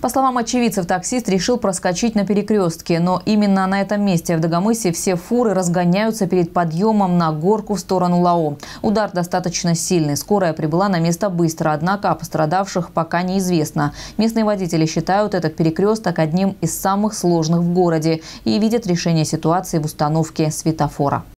По словам очевидцев, таксист решил проскочить на перекрестке. Но именно на этом месте в Дагомысе все фуры разгоняются перед подъемом на горку в сторону Лао. Удар достаточно сильный. Скорая прибыла на место быстро, однако о пострадавших пока неизвестно. Местные водители считают этот перекресток одним из самых сложных в городе и видят решение ситуации в установке светофора.